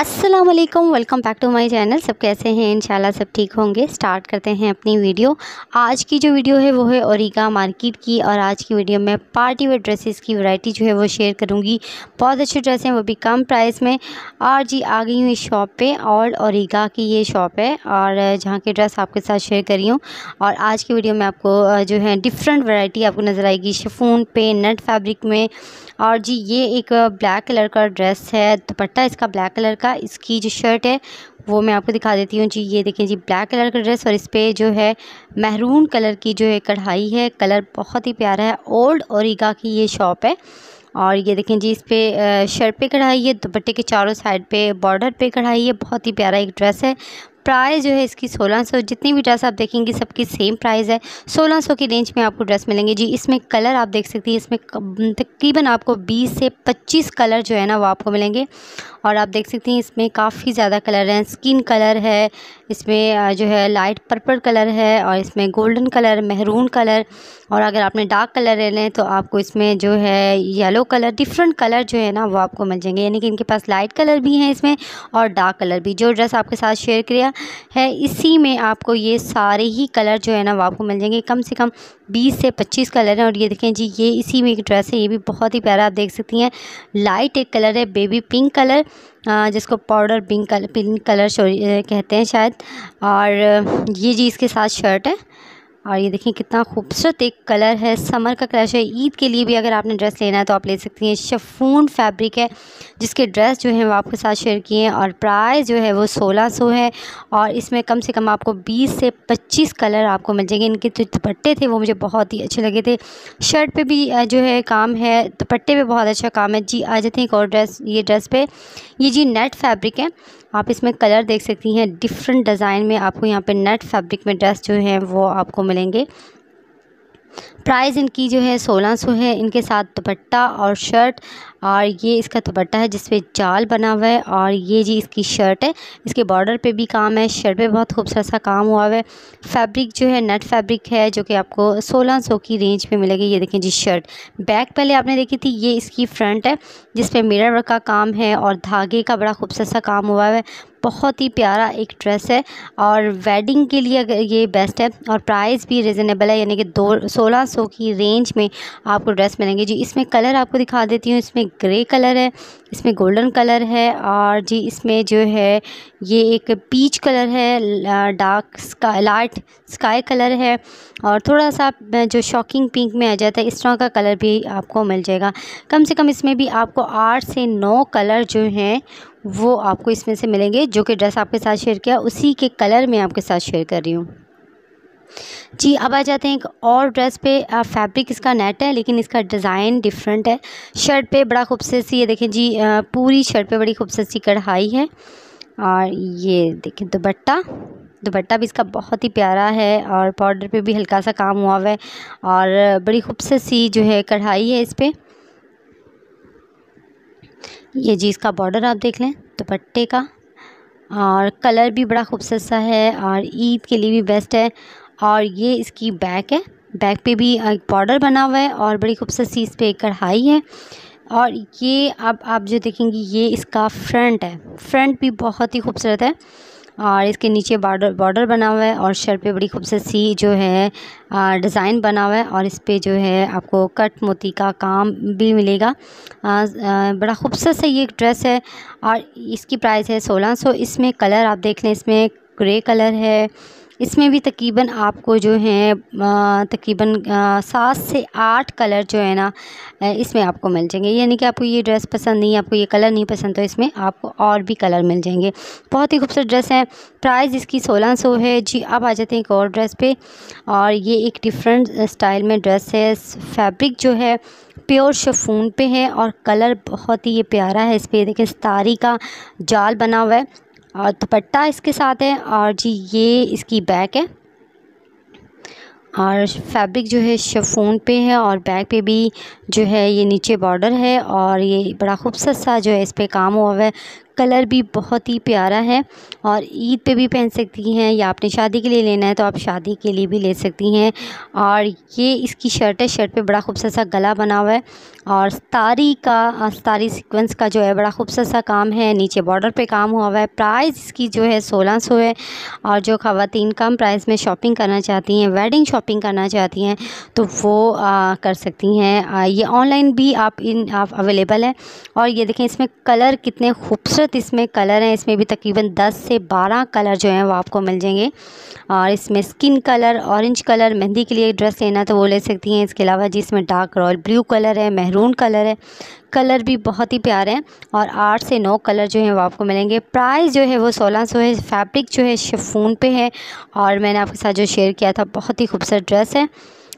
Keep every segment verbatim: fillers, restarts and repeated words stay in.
अस्सलाम वालेकुम, welcome back to my channel. सब कैसे हैं? इंशाल्लाह सब ठीक होंगे। स्टार्ट करते हैं अपनी वीडियो। आज की जो वीडियो है वो है ओरिगा मार्केट की, और आज की वीडियो में पार्टी वेयर ड्रेसेस की वैरायटी जो है वो शेयर करूंगी। बहुत अच्छे ड्रेस हैं, वो भी कम प्राइस में। और जी आ गई हूँ इस शॉप पे, और ओरिगा की ये शॉप है और जहाँ के ड्रेस आपके साथ शेयर कर रही हूँ। और आज की वीडियो में आपको जो है डिफरेंट वैरायटी आपको नज़र आएगी शिफॉन पे, नेट फैब्रिक में। और जी ये एक ब्लैक कलर का ड्रेस है, दुपट्टा इसका ब्लैक कलर का। इसकी जो शर्ट है वो मैं आपको दिखा देती हूँ जी। ये देखें जी, ब्लैक कलर का ड्रेस, और इस पर जो है महरून कलर की जो है कढ़ाई है। कलर बहुत ही प्यारा है। ओल्ड ओरिगा की ये शॉप है। और ये देखें जी, इस पर शर्ट पे कढ़ाई है, दुपट्टे के चारों साइड पे बॉर्डर पे कढ़ाई है। बहुत ही प्यारा एक ड्रेस है। प्राइस जो है इसकी सोलह सौ। जितनी भी ड्रेस आप देखेंगे सबकी सेम प्राइस है। सोलह सौ की रेंज में आपको ड्रेस मिलेंगे जी। इसमें कलर आप देख सकती हैं, इसमें तकरीबन आपको बीस से पच्चीस कलर जो है ना वो आपको मिलेंगे। और आप देख सकती हैं इसमें काफ़ी ज़्यादा कलर हैं। स्किन कलर है, इसमें जो है लाइट पर्पल कलर है, और इसमें गोल्डन कलर, महरून कलर, और अगर आपने डार्क कलर ले लें तो आपको इसमें जो है येलो कलर, डिफरेंट कलर जो है ना वो आपको मिल जाएंगे। यानी कि इनके पास लाइट कलर भी हैं इसमें और डार्क कलर भी। जो ड्रेस आपके साथ शेयर किया है इसी में आपको ये सारे ही कलर जो है ना वो आपको मिल जाएंगे। कम से कम बीस से पच्चीस कलर हैं। और ये देखें जी, ये इसी में एक ड्रेस है, ये भी बहुत ही प्यारा आप देख सकती हैं। लाइट एक कलर है, बेबी पिंक कलर, जिसको powder pink colour pink colour कहते हैं शायद। और ये जी इसके साथ शर्ट है। और ये देखिए कितना खूबसूरत एक कलर है, समर का कलर है। ईद के लिए भी अगर आपने ड्रेस लेना है तो आप ले सकती हैं। शिफॉन फैब्रिक है जिसके ड्रेस जो है वो आपके साथ शेयर किए हैं, और प्राइस जो है वो सोलह सौ है। और इसमें कम से कम आपको बीस से पच्चीस कलर आपको मिल जाएंगे। इनके जो दुपट्टे थे वो मुझे बहुत ही अच्छे लगे थे। शर्ट पे भी जो है काम है, दुपट्टे पे बहुत अच्छा काम है जी। आ जाते हैं एक और ड्रेस, ये ड्रेस पे ये जी नेट फैब्रिक है। आप इसमें कलर देख सकती हैं, डिफरेंट डिज़ाइन में आपको यहाँ पे नेट फैब्रिक में ड्रेस जो है वो आपको मिलेंगे। प्राइस इनकी जो है सोलह सौ है। इनके साथ दुपट्टा और शर्ट, और ये इसका दुपट्टा है जिस पे जाल बना हुआ है, और ये जी इसकी शर्ट है। इसके बॉर्डर पे भी काम है, शर्ट पे बहुत खूबसूरत सा काम हुआ है। फैब्रिक जो है नेट फैब्रिक है, जो कि आपको सोलह सौ की रेंज में मिलेगी। ये देखें जी शर्ट। बैक पहले आपने देखी थी, ये इसकी फ्रंट है जिस पे मिरर वर्क का काम है और धागे का बड़ा खूबसूरत सा काम हुआ है। बहुत ही प्यारा एक ड्रेस है, और वेडिंग के लिए अगर ये बेस्ट है। और प्राइस भी रिजनेबल है, यानी कि दो सोलह सौ की रेंज में आपको ड्रेस मिलेंगे जी। इसमें कलर आपको दिखा देती हूँ। इसमें ग्रे कलर है, इसमें गोल्डन कलर है, और जी इसमें जो है ये एक पीच कलर है, dark sky light sky colour है, और थोड़ा सा जो शॉकिंग पिंक में आ जाता है इस तरह का कलर भी आपको मिल जाएगा। कम से कम इसमें भी आपको आठ से नौ कलर जो हैं वो आपको इसमें से मिलेंगे। जो कि ड्रेस आपके साथ शेयर किया उसी के कलर में आपके साथ शेयर कर रही हूँ जी। अब आ जाते हैं एक और ड्रेस पे। फैब्रिक इसका नेट है, लेकिन इसका डिज़ाइन डिफरेंट है। शर्ट पे बड़ा खूबसूरत सी, ये देखें जी, पूरी शर्ट पे बड़ी खूबसूरत सी कढ़ाई है। और ये देखें दुपट्टा, दुपट्टा भी इसका बहुत ही प्यारा है, और बॉर्डर पे भी हल्का सा काम हुआ हुआ है, और बड़ी खूबसूरत सी जो है कढ़ाई है इस पर। ये जी इसका बॉर्डर आप देख लें दुपट्टे का, और कलर भी बड़ा खूबसूरत सा है, और ईद के लिए भी बेस्ट है। और ये इसकी बैक है, बैक पे भी एक बॉर्डर बना हुआ है, और बड़ी खूबसूरत सी इस पर एक कढ़ाई है। और ये अब आप जो देखेंगी ये इसका फ्रंट है, फ्रंट भी बहुत ही खूबसूरत है, और इसके नीचे बॉर्डर बॉर्डर बना हुआ है, और शर्ट पे बड़ी खूबसूरत सी जो है डिज़ाइन बना हुआ है, और इस पे जो है आपको कट मोती का काम भी मिलेगा। आ, आ, बड़ा खूबसूरत सा ये ड्रेस है, और इसकी प्राइस है सोलह सौ। इसमें कलर आप देख लें, इसमें ग्रे कलर है, इसमें भी तकरीबन आपको जो है तकरीबन सात से आठ कलर जो है ना इसमें आपको मिल जाएंगे। यानी कि आपको ये ड्रेस पसंद नहीं, आपको ये कलर नहीं पसंद, तो इसमें आपको और भी कलर मिल जाएंगे। बहुत ही खूबसूरत ड्रेस है। प्राइस इसकी सोलह सौ है जी। अब आ जाते हैं एक और ड्रेस पे, और ये एक डिफरेंट स्टाइल में ड्रेस है। फैब्रिक जो है प्योर शिफॉन पे है, और कलर बहुत ही ये प्यारा है। इस पर देखिए सितारी का जाल बना हुआ है, और दुपट्टा इसके साथ है, और जी ये इसकी बैक है, और फैब्रिक जो है शिफॉन पे है, और बैक पे भी जो है ये नीचे बॉर्डर है और ये बड़ा खूबसूरत सा जो है इस पर काम हुआ है। कलर भी बहुत ही प्यारा है और ईद पे भी पहन सकती हैं या आपने शादी के लिए लेना है तो आप शादी के लिए भी ले सकती हैं। और ये इसकी शर्ट है, शर्ट पे बड़ा खूबसूरत सा गला बना हुआ है और स्तारी का स्तारी सीक्वेंस का जो है बड़ा खूबसूरत सा काम है, नीचे बॉर्डर पे काम हुआ हुआ है। प्राइस इसकी जो है सोलह सौ है और जो ख़वातीन कम प्राइस में शॉपिंग करना चाहती हैं, वेडिंग शॉपिंग करना चाहती हैं तो वो आ, कर सकती हैं। आ, ये ऑनलाइन भी आप इन आप अवेलेबल है। और ये देखें इसमें कलर कितने खूबसूरत इसमें कलर हैं, इसमें भी तकरीबन दस से बारह कलर जो हैं वो आपको मिल जाएंगे। और इसमें skin colour, orange colour, mehndi के लिए ड्रेस लेना तो वो ले सकती हैं। इसके अलावा जिसमें डार्क रॉयल ब्लू कलर है, महरून कलर है, कलर भी बहुत ही प्यारे हैं और आठ से नौ कलर जो हैं वो आपको मिलेंगे। प्राइस जो है वो सोलह सौ है। फैब्रिक जो है शिफॉन पे है और मैंने आपके साथ जो शेयर किया था बहुत ही खूबसूरत ड्रेस है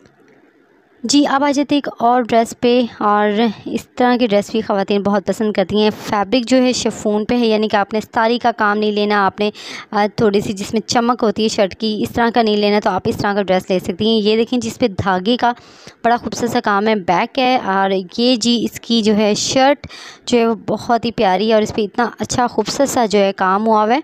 जी। अब आ जाते एक और ड्रेस पे और इस तरह की ड्रेस भी ख़वातीन बहुत पसंद करती हैं। फैब्रिक जो है शिफॉन पे है, यानी कि आपने स्तारी का काम नहीं लेना, आपने थोड़ी सी जिसमें चमक होती है शर्ट की इस तरह का नहीं लेना तो आप इस तरह का ड्रेस ले सकती हैं। ये देखें जिस पे धागे का बड़ा खूबसूरत सा काम है, बैक है और ये जी इसकी जो है शर्ट जो है वो बहुत ही प्यारी है और इस पर इतना अच्छा खूबसूरत सा जो है काम हुआ है।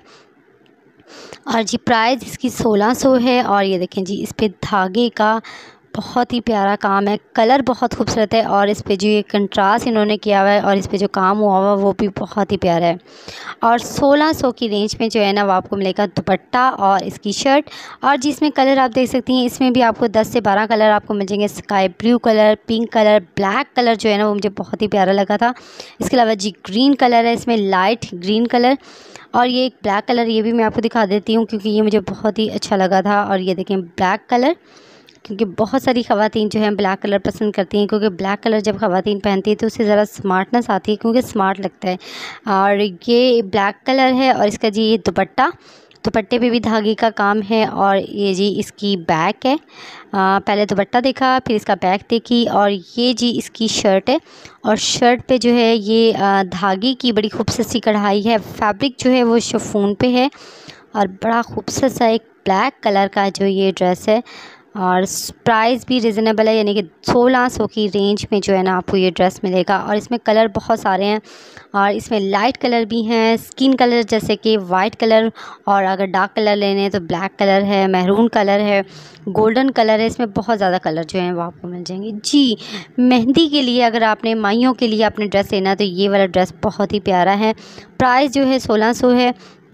और जी प्राइस इसकी सोलह सौ है और ये देखें जी इस पे धागे का बहुत ही प्यारा काम है, कलर बहुत खूबसूरत है और इस पे जो ये कंट्रास्ट इन्होंने किया हुआ है और इस पे जो काम हुआ हुआ वो भी बहुत ही प्यारा है। और सोलह सौ की रेंज में जो है ना वो आपको मिलेगा दुपट्टा और इसकी शर्ट। और जिसमें कलर आप देख सकती हैं इसमें भी आपको दस से बारह कलर आपको मिल जाएंगे। Sky blue colour, pink colour, black colour जो है ना वो मुझे बहुत ही प्यारा लगा था। इसके अलावा जी ग्रीन कलर है, इसमें लाइट ग्रीन कलर और ये एक ब्लैक कलर, ये भी मैं आपको दिखा देती हूँ क्योंकि ये मुझे बहुत ही अच्छा लगा था। और ये देखें ब्लैक कलर, क्योंकि बहुत सारी ख़वातीन जो हैं ब्लैक कलर पसंद करती हैं क्योंकि ब्लैक कलर जब ख़वातीन पहनती है तो उससे ज़रा स्मार्टनेस आती है क्योंकि स्मार्ट लगता है। और ये ब्लैक कलर है और इसका जी ये दुपट्टा, दुपट्टे पे भी धागे का काम है और ये जी इसकी बैक है। आ, पहले दुपट्टा देखा फिर इसका बैक देखी और ये जी इसकी शर्ट है और शर्ट पे जो है ये आ, धागे की बड़ी खूबसूरत सी कढ़ाई है। फैब्रिक जो है वो शिफॉन पे है और बड़ा खूबसूरत सा एक ब्लैक कलर का जो ये ड्रेस है और प्राइस भी रिजनेबल है, यानी कि सोलह सौ की रेंज में जो है ना आपको ये ड्रेस मिलेगा। और इसमें कलर बहुत सारे हैं और इसमें लाइट कलर भी हैं, स्किन कलर जैसे कि वाइट कलर और अगर डार्क कलर लेने हैं तो ब्लैक कलर है, महरून कलर है, गोल्डन कलर है। इसमें बहुत ज़्यादा कलर जो हैं वो आपको मिल जाएंगे जी। मेहंदी के लिए अगर आपने माइयों के लिए आपने ड्रेस लेना तो ये वाला ड्रेस बहुत ही प्यारा है। प्राइस जो है सोलह सौ है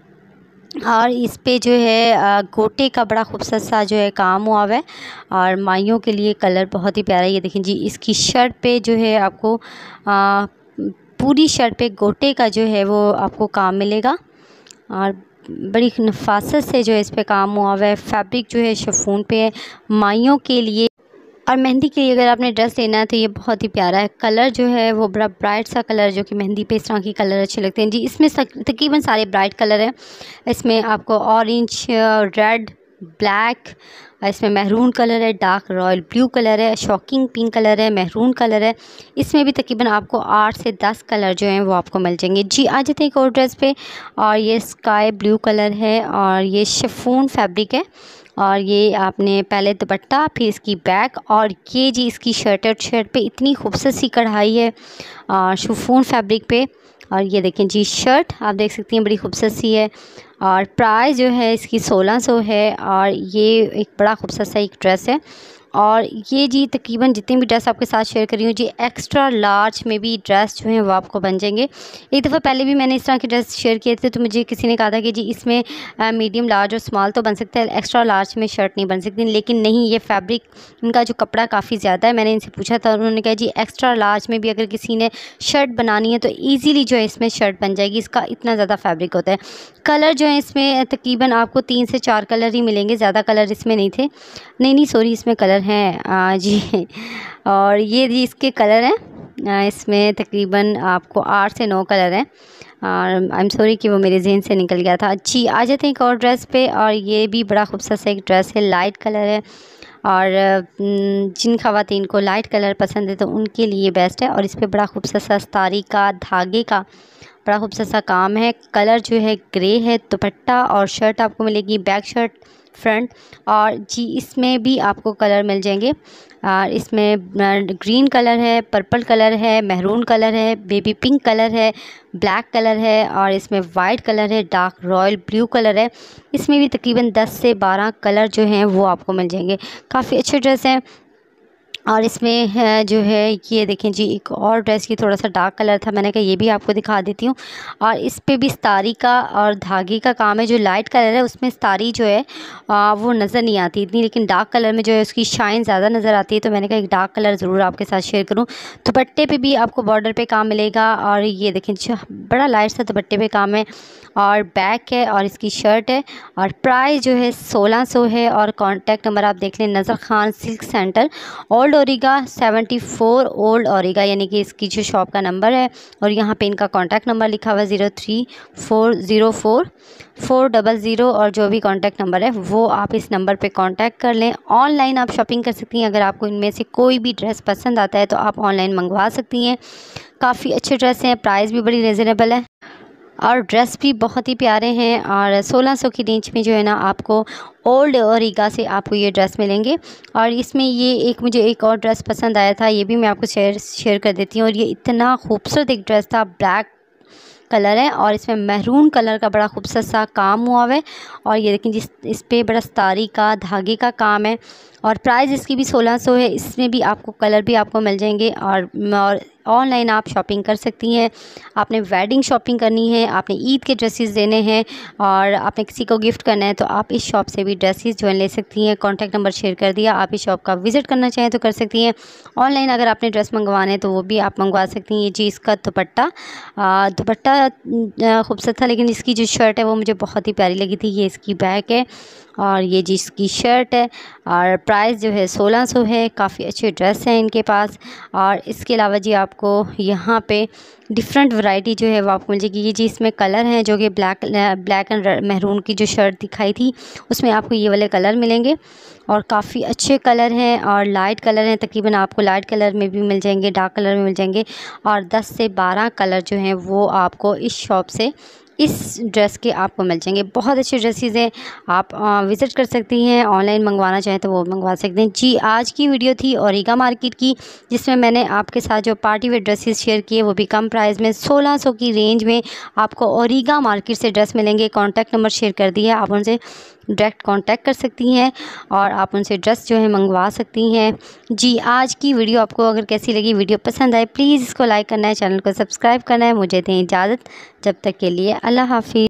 और इस पे जो है गोटे का बड़ा खूबसूरत सा जो है काम हुआ है और माइयों के लिए कलर बहुत ही प्यारा है। ये देखें जी इसकी शर्ट पे जो है आपको आ, पूरी शर्ट पे गोटे का जो है वो आपको काम मिलेगा और बड़ी नफासत से जो है इस पे काम हुआ है। फैब्रिक जो है शिफॉन पे है माइयों के लिए। और मेहंदी के लिए अगर आपने ड्रेस लेना है तो ये बहुत ही प्यारा है। कलर जो है वो बड़ा ब्राइट सा कलर, जो कि मेहंदी पे इस तरह के कलर अच्छे लगते हैं जी। इसमें तकरीबन सारे ब्राइट कलर हैं। इसमें आपको ऑरेंज, रेड, ब्लैक, इसमें महरून कलर है, डार्क रॉयल ब्लू कलर है, शॉकिंग पिंक कलर है, महरून कलर है। इसमें भी तकरीबन आपको आठ से दस कलर जो हैं वो आपको मिल जाएंगे जी। आ जाते हैं एक और ड्रेस पे और ये स्काई ब्लू कलर है और ये शिफॉन फैब्रिक है और ये आपने पहले दुपट्टा फिर इसकी बैक और ये जी इसकी शर्ट है। शर्ट पे इतनी खूबसूरत सी कढ़ाई है शिफॉन फैब्रिक पे। और ये देखें जी शर्ट आप देख सकती हैं बड़ी खूबसूरत सी है और प्राइस जो है इसकी सोलह सौ है और ये एक बड़ा खूबसूरत सा एक ड्रेस है। और ये जी तकरीबन जितनी भी ड्रेस आपके साथ शेयर कर रही हूँ जी एक्स्ट्रा लार्ज में भी ड्रेस जो हैं वो आपको बन जाएंगे। एक दफ़ा पहले भी मैंने इस तरह के ड्रेस शेयर किए थे तो मुझे किसी ने कहा था कि जी इसमें आ, मीडियम लार्ज और स्मॉल तो बन सकता है, एक्स्ट्रा लार्ज में शर्ट नहीं बन सकती। लेकिन नहीं, ये फैब्रिक इनका जो कपड़ा काफ़ी ज़्यादा है। मैंने इनसे पूछा था, उन्होंने कहा जी एक्स्ट्रा लार्ज में भी अगर किसी ने शर्ट बनानी है तो ईज़िली जो है इसमें शर्ट बन जाएगी। इसका इतना ज़्यादा फैब्रिक होता है। कलर जो है इसमें तकरीबन आपको तीन से चार कलर ही मिलेंगे, ज़्यादा कलर इसमें नहीं थे। नहीं नहीं सॉरी इसमें कलर हैं जी। और ये जी इसके कलर हैं, इसमें तकरीबन आपको आठ से नौ कलर हैं और आई एम सॉरी कि वो मेरे जहन से निकल गया था जी। आ जाते हैं एक और ड्रेस पे और ये भी बड़ा खूबसूरत सा एक ड्रेस है, लाइट कलर है और जिन ख़वातीन को लाइट कलर पसंद है तो उनके लिए बेस्ट है। और इस पर बड़ा खूबसूरत सा स्तारी का धागे का बड़ा खूबसूरत सा काम है। कलर जो है ग्रे है। दुपट्टा और शर्ट आपको मिलेगी, बैक शर्ट फ्रंट। और जी इसमें भी आपको कलर मिल जाएंगे, और इसमें ग्रीन कलर है, पर्पल कलर है, मैरून कलर है, बेबी पिंक कलर है, ब्लैक कलर है, और इसमें वाइट कलर है, डार्क रॉयल ब्लू कलर है। इसमें भी तकरीबन दस से बारह कलर जो हैं वो आपको मिल जाएंगे। काफ़ी अच्छे ड्रेस हैं। और इसमें है जो है ये देखें जी, एक और ड्रेस की थोड़ा सा डार्क कलर था, मैंने कहा ये भी आपको दिखा देती हूँ। और इस पे भी सितारी का और धागे का काम है। जो लाइट कलर है उसमें सितारी जो है आ, वो नज़र नहीं आती इतनी, लेकिन डार्क कलर में जो है उसकी शाइन ज़्यादा नज़र आती है। तो मैंने कहा एक डार्क कलर ज़रूर आपके साथ शेयर करूँ। दुपट्टे पे भी आपको बॉर्डर पे काम मिलेगा। और ये देखें बड़ा लाइट सा दुपट्टे पे काम है, और बैक है, और इसकी शर्ट है। और प्राइस जो है सोलह सौ है। और कॉन्टैक्ट नंबर आप देख लें, Nazar Khan silk centre, old ओरिगा सेवेंटी फोर, ओल्ड ओरिगा यानी कि इसकी जो शॉप का नंबर है। और यहाँ पे इनका कॉन्टैक्ट नंबर लिखा हुआ है zero three four zero four four double zero. और जो भी कॉन्टैक्ट नंबर है वो आप इस नंबर पे कांटेक्ट कर लें। ऑनलाइन आप शॉपिंग कर सकती हैं। अगर आपको इनमें से कोई भी ड्रेस पसंद आता है तो आप ऑनलाइन मंगवा सकती हैं। काफ़ी अच्छे ड्रेस हैं, प्राइस भी बड़ी रिजनेबल है, और ड्रेस भी बहुत ही प्यारे हैं। और सोलह सौ की रेंज में जो है ना आपको ओल्ड ओरिगा से आपको ये ड्रेस मिलेंगे। और इसमें ये एक मुझे एक और ड्रेस पसंद आया था, ये भी मैं आपको शेयर शेयर कर देती हूँ। और ये इतना खूबसूरत एक ड्रेस था, ब्लैक कलर है, और इसमें मैरून कलर का बड़ा खूबसूरत सा काम हुआ है। और ये देखें जिस इस पर बड़ा सितारी का धागे का काम है। और प्राइस इसकी भी सोलह सौ है। इसमें भी आपको कलर भी आपको मिल जाएंगे। और और ऑनलाइन आप शॉपिंग कर सकती हैं। आपने वेडिंग शॉपिंग करनी है, आपने ईद के ड्रेसेस देने हैं, और आपने किसी को गिफ्ट करना है, तो आप इस शॉप से भी ड्रेसेस जो है ले सकती हैं। कॉन्टैक्ट नंबर शेयर कर दिया, आप इस शॉप का विज़िट करना चाहें तो कर सकती हैं। ऑनलाइन अगर आपने ड्रेस मंगवाना है तो वो भी आप मंगवा सकती हैं। ये जी इसका दुपट्टा दुपट्टा खूबसूरत था, लेकिन इसकी जो शर्ट है वो मुझे बहुत ही प्यारी लगी थी। ये इसकी बैक है, और ये जिसकी शर्ट है। और प्राइस जो है सोलह सौ है। काफ़ी अच्छे ड्रेस हैं इनके पास। और इसके अलावा जी आपको यहाँ पे डिफरेंट वैरायटी जो है वो आपको मिल जाएगी। ये जी इसमें कलर हैं जो कि ब्लैक ब्लैक एंड मैरून की जो शर्ट दिखाई थी उसमें आपको ये वाले कलर मिलेंगे। और काफ़ी अच्छे कलर हैं, और लाइट कलर हैं, तकरीबन आपको लाइट कलर में भी मिल जाएंगे, डार्क कलर में मिल जाएंगे। और दस से बारह कलर जो हैं वो आपको इस शॉप से इस ड्रेस के आपको मिल जाएंगे। बहुत अच्छे ड्रेसेस हैं, आप विज़िट कर सकती हैं। ऑनलाइन मंगवाना चाहें तो वो मंगवा सकते हैं। जी आज की वीडियो थी ओरिगा मार्केट की, जिसमें मैंने आपके साथ जो पार्टी वेयर ड्रेसेस शेयर किए वो भी कम प्राइस में सोलह सौ की रेंज में आपको ओरिगा मार्केट से ड्रेस मिलेंगे। कॉन्टैक्ट नंबर शेयर कर दिया, आप उनसे डायरेक्ट कांटेक्ट कर सकती हैं, और आप उनसे ड्रेस जो है मंगवा सकती हैं। जी आज की वीडियो आपको अगर कैसी लगी, वीडियो पसंद आए, प्लीज़ इसको लाइक करना है, चैनल को सब्सक्राइब करना है। मुझे दें इजाज़त, जब तक के लिए अल्लाह हाफिज़।